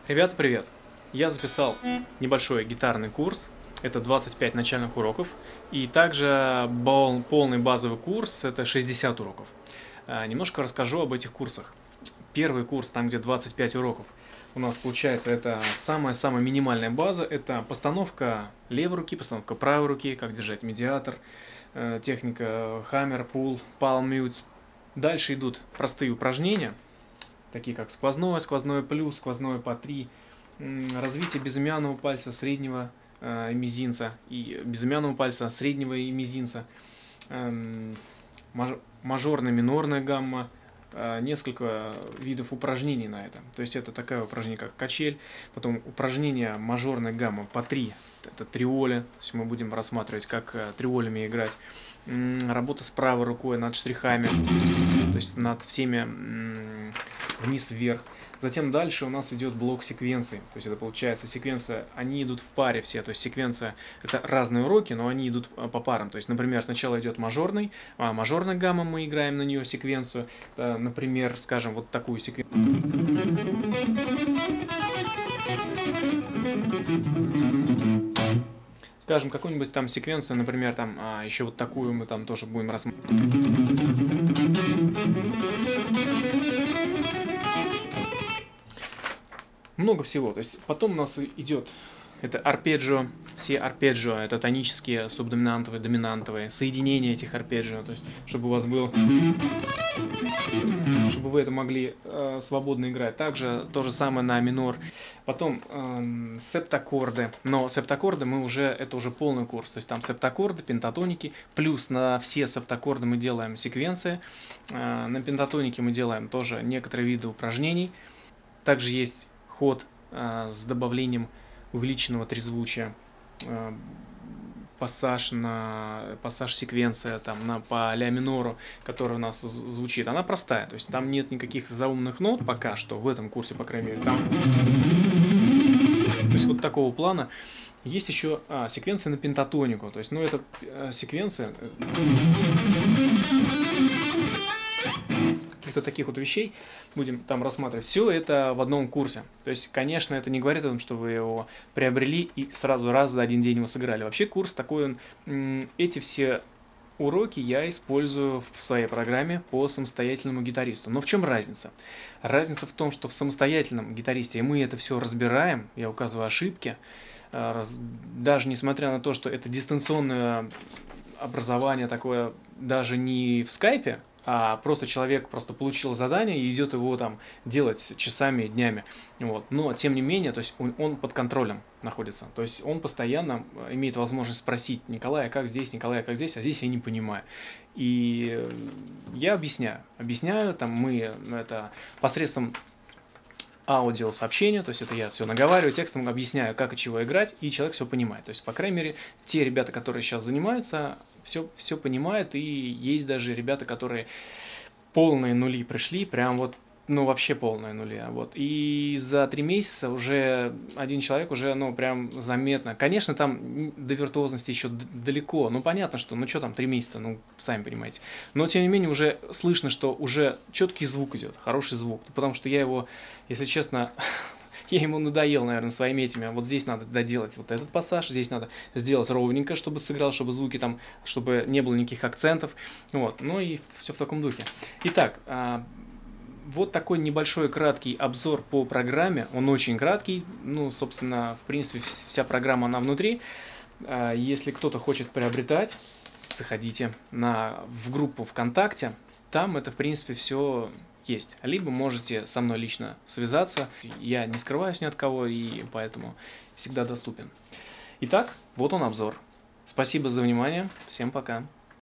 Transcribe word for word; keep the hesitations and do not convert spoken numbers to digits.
Ребята, привет! Я записал небольшой гитарный курс, это двадцать пять начальных уроков, и также бол- полный базовый курс, это шестьдесят уроков. А, Немножко расскажу об этих курсах. Первый курс, там где двадцать пять уроков, у нас получается это самая-самая минимальная база, это постановка левой руки, постановка правой руки, как держать медиатор, э, техника хаммер, пул, palm mute. Дальше идут простые упражнения, такие как сквозное, сквозное плюс, сквозное по три, развитие безымянного пальца, среднего э, и мизинца, и безымянного пальца, среднего и мизинца, эм, маж, мажорная, минорная гамма, э, несколько видов упражнений на это. То есть это такое упражнение, как качель, потом упражнение мажорная гамма по три, это триоли, то есть мы будем рассматривать, как э, триолями играть. Работа с правой рукой над штрихами, то есть над всеми вниз-вверх. Затем дальше у нас идет блок секвенции, то есть это получается секвенция, они идут в паре все, то есть секвенция это разные уроки, но они идут по парам. То есть, например, сначала идет мажорный, а мажорная гамма, мы играем на нее секвенцию, например, скажем, вот такую секвенцию. Скажем, какую-нибудь там секвенцию, например, там а, еще вот такую мы там тоже будем рассматривать. Много всего. То есть потом у нас идет это арпеджио, все арпеджио, это тонические, субдоминантовые, доминантовые, соединение этих арпеджио, то есть чтобы у вас был, чтобы вы это могли э, свободно играть. Также то же самое на минор. Потом э, септаккорды, но септаккорды мы уже, это уже полный курс, то есть там септаккорды, пентатоники, плюс на все септаккорды мы делаем секвенции, э, на пентатонике мы делаем тоже некоторые виды упражнений. Также есть ход э, с добавлением увеличенного трезвучия, э, пассаж на пассаж секвенция там на по ля минору, которая у нас звучит, она простая, то есть там нет никаких заумных нот пока что в этом курсе, по крайней мере, там, то есть вот такого плана. Есть еще а, секвенция на пентатонику, то есть, ну, это а, секвенция каких-то таких вот вещей будем там рассматривать. Все это в одном курсе. То есть, конечно, это не говорит о том, что вы его приобрели и сразу раз за один день его сыграли. Вообще курс такой, он, эти все уроки я использую в своей программе по самостоятельному гитаристу. Но в чем разница? Разница в том, что в самостоятельном гитаристе мы это все разбираем, я указываю ошибки, даже несмотря на то, что это дистанционное образование такое, даже не в скайпе, а просто человек просто получил задание и идет его там делать часами, днями. Вот. Но, тем не менее, то есть он, он под контролем находится. То есть он постоянно имеет возможность спросить: Николая, как здесь, Николая, как здесь, а здесь я не понимаю. И я объясняю. Объясняю, там мы это посредством аудиосообщения, то есть это я все наговариваю, текстом объясняю, как и чего играть, и человек все понимает. То есть, по крайней мере, те ребята, которые сейчас занимаются, все, все понимают, и есть даже ребята, которые полные нули пришли, прям вот, ну, вообще полные нули. Вот. И за три месяца уже один человек уже, ну, прям заметно. Конечно, там до виртуозности еще далеко. Ну, понятно, что, ну, что там, три месяца, ну, сами понимаете. Но, тем не менее, уже слышно, что уже четкий звук идет, хороший звук. Потому что я его, если честно, я ему надоел, наверное, своими этими. Вот здесь надо доделать вот этот пассаж, здесь надо сделать ровненько, чтобы сыграл, чтобы звуки там, чтобы не было никаких акцентов. Вот. Ну, и все в таком духе. Итак, вот такой небольшой краткий обзор по программе, он очень краткий, ну, собственно, в принципе, вся программа, она внутри. Если кто-то хочет приобретать, заходите на, в группу ВКонтакте, там это, в принципе, все есть. Либо можете со мной лично связаться, я не скрываюсь ни от кого, и поэтому всегда доступен. Итак, вот он обзор. Спасибо за внимание, всем пока.